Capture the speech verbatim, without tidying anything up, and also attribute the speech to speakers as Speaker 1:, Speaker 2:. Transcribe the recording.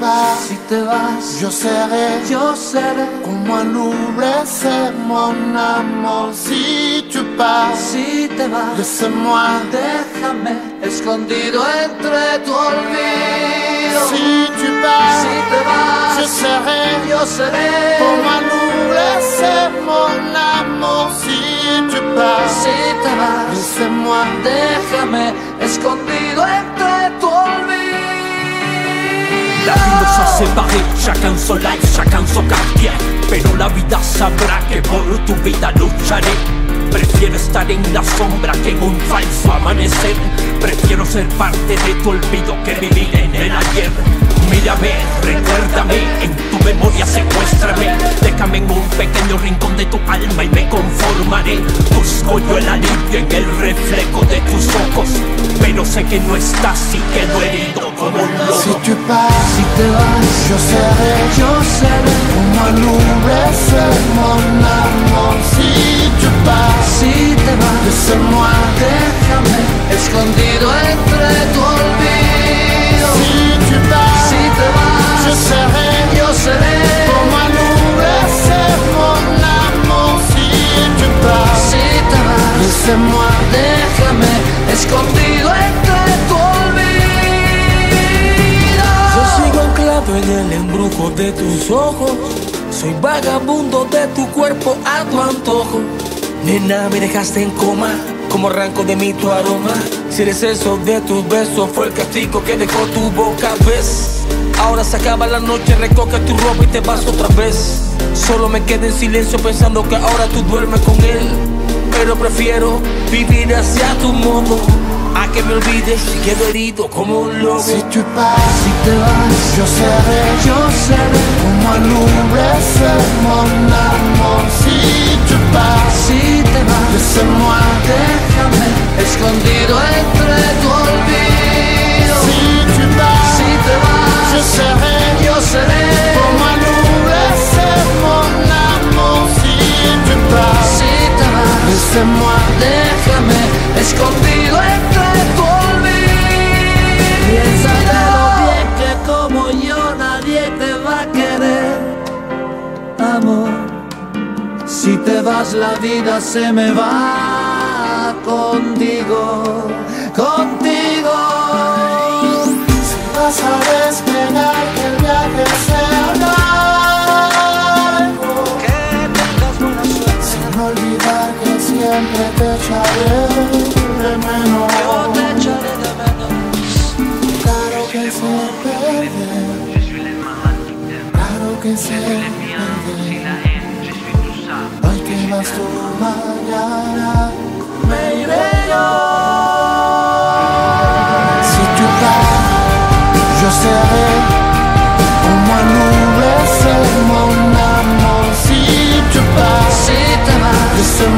Speaker 1: pars,
Speaker 2: si te vas,
Speaker 1: yo seré,
Speaker 2: yo seré
Speaker 1: como un oublié, c'est mon amour. Si tu pars,
Speaker 2: si te vas,
Speaker 1: laisse-moi,
Speaker 2: déjame escondido entre tu olvido.
Speaker 1: si tu pars,
Speaker 2: si te vas,
Speaker 1: je serai,
Speaker 2: yo seré
Speaker 1: como un oublié, c'est mon amour. Si tu pars,
Speaker 2: si te vas,
Speaker 1: laisse-moi,
Speaker 2: déjame escondido entre tu olvido.
Speaker 3: La vie nos a séparés, chacun son life, chacun son quartier. Pero la vida sabrá que por tu vida lucharé. Prefiero estar en la sombra que en un falso amanecer. Prefiero ser parte de tu olvido que vivir en el ayer. Mírame, recuérdame, en tu memoria secuéstrame. Déjame en un pequeño rincón de tu alma y me conformaré. Busco yo el alivio en el reflejo de tus ojos, pero sé que no estás y quedo herido como un lobo.
Speaker 1: si tu pars,
Speaker 2: Si te vas,
Speaker 1: je serai,
Speaker 2: yo seré
Speaker 1: como un oublié, c'est mon amour. Si tu pars,
Speaker 2: si te vas,
Speaker 1: laisse-moi,
Speaker 2: déjame escondido entre tu olvido.
Speaker 1: si tu pars,
Speaker 2: Si te vas,
Speaker 1: je serai,
Speaker 2: yo seré
Speaker 1: como un oublié, c'est mon amour. Si tu pars,
Speaker 2: si te vas,
Speaker 1: laisse-moi,
Speaker 2: déjame escondido entre tu olvido.
Speaker 4: Yo sigo anclado en el embrujo de tus ojos. Soy vagabundo de tu cuerpo a tu antojo. Nena, me dejaste en coma, como arranco de mí tu aroma. Si eres eso de tus besos, fue el castigo que dejó tu boca, ¿ves? Ahora se acaba la noche, recoge tu ropa y te vas otra vez. Solo me quedé en silencio pensando que ahora tú duermes con él. Pero prefiero vivir hacia tu modo, a que me olvides y quedo herido como un lobo.
Speaker 1: si tu pars,
Speaker 2: Si te vas,
Speaker 1: je serai,
Speaker 2: yo seré
Speaker 1: como un oublié, c'est mon amour. Si tu pars,
Speaker 2: si te vas,
Speaker 1: laisse-moi,
Speaker 2: déjame escondido entre tu olvido.
Speaker 1: si tu pars,
Speaker 2: Si te vas,
Speaker 1: je serai,
Speaker 2: yo seré
Speaker 1: como un oublié, c'est mon amour. Si tu pars,
Speaker 2: si te vas,
Speaker 1: laisse-moi,
Speaker 2: déjame escondido entre tu olvido. Piénsatelo bien que como yo nadie te va a querer, amor. Si te vas la vida se me va contigo, contigo.
Speaker 1: si vas a despegar, que el viaje sea largo, sin olvidar que siempre te echaré de menos.
Speaker 2: Te echaré de menos.
Speaker 1: Claro que sé perder, claro que sé perder. Hoy te vas tú, mañana me iré yo. Si tu pars, je serai, como un oublié, c'est mon amour. Si tu pars,
Speaker 2: Si te vas,
Speaker 1: laisse-moi,